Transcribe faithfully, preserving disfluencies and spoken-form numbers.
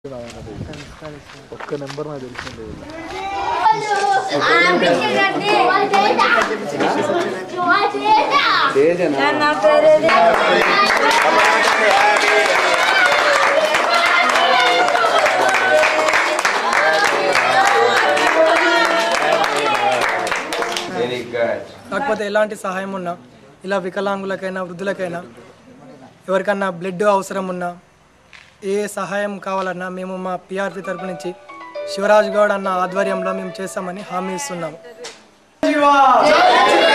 ఒక్క నెంబర్ నాకు తెలిసింది. కాకపోతే ఎలాంటి సహాయం ఉన్నా ఇలా వికలాంగులకైనా వృద్ధులకైనా ఎవరికన్నా బ్లడ్ అవసరం ఉన్నా ఏ సహాయం కావాలన్నా మేము మా పిఆర్పి తరపు నుంచి శివరాజ్ గౌడ్ అన్న ఆధ్వర్యంలో మేము చేస్తామని హామీ ఇస్తున్నాము.